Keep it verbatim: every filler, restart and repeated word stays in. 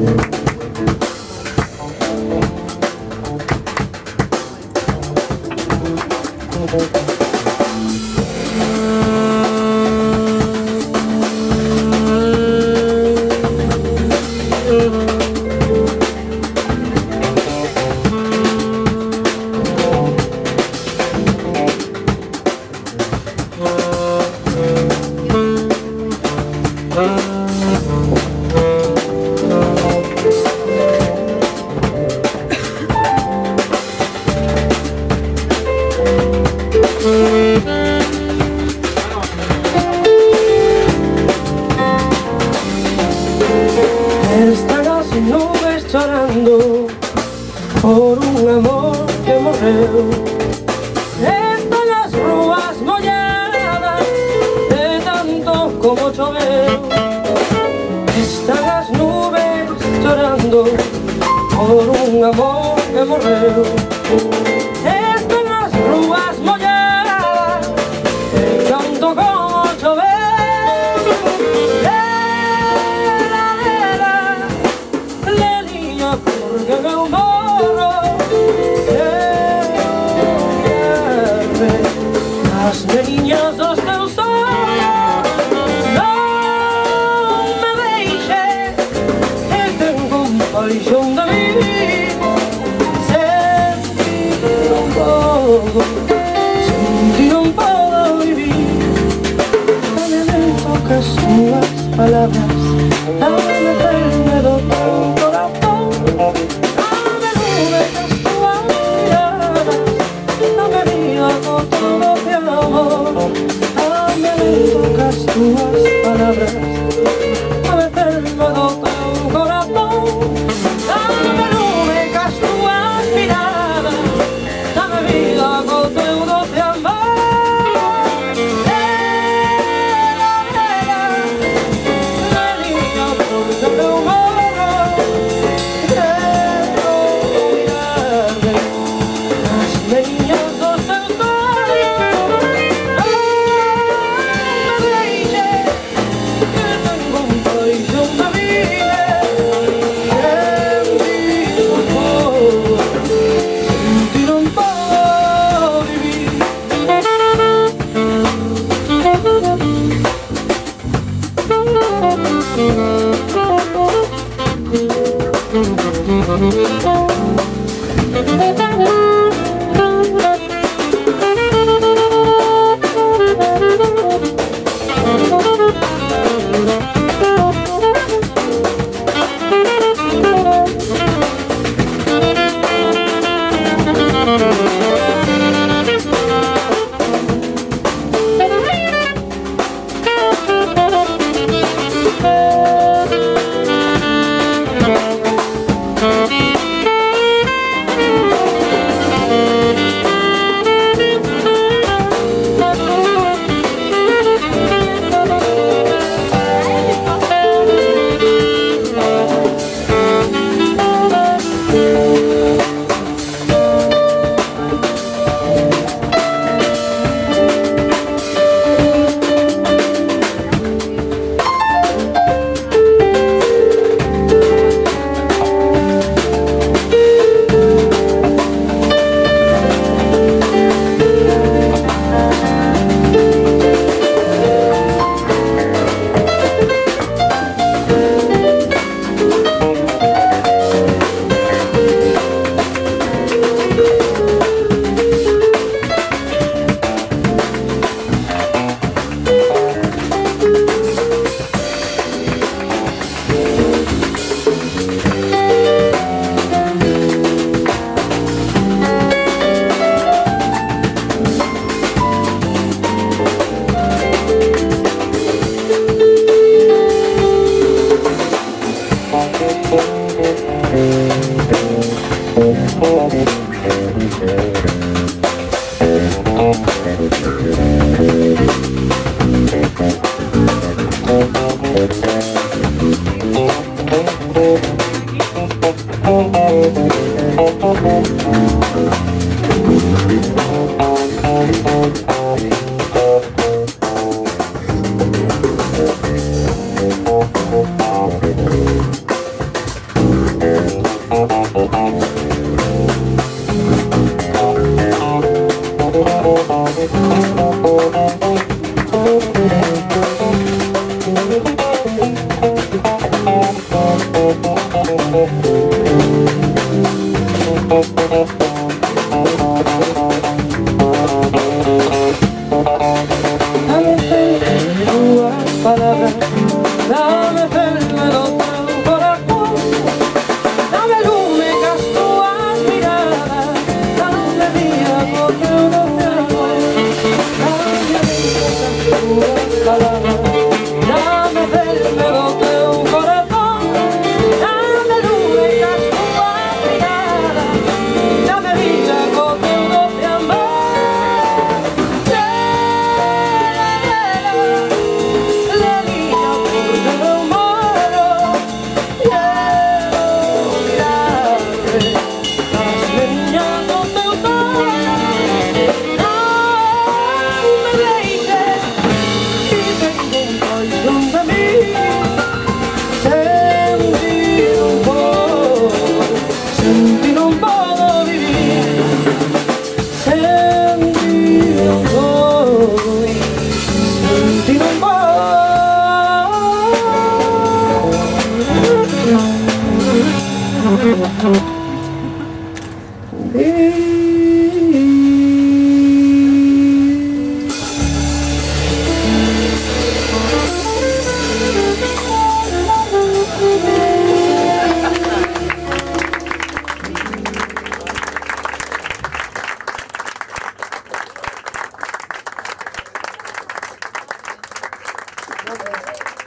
Están las nubes chorando por un amor que morreu. Están las rúas molladas de tanto como choveu. Están las nubes chorando por un amor que morreu. Están las rúas molladas de tanto como choveu. Porque meu morro quero as meniñas dos teus ollos. Non me deixes que ten compaixón de mí. Sentir non podo, sentir non podo vivir. Dame lento que as túas palabras, dame meterme do teu corazón. Dame nubes as túas miradas, dame vida con todo de amor. Dame lento que as túas palabras, dame meterme do teu corazón. Dame nubes que as túas miradas, dame vida con teu doce amor. Dame fe en tus palabras, dame fe en el otro corazón, dame únicas tus miradas, dame vida porque uno te amo, dame únicas tus palabras, dame fe en el otro corazón, dame únicas tus miradas, dame vida porque uno te amo. Gracias.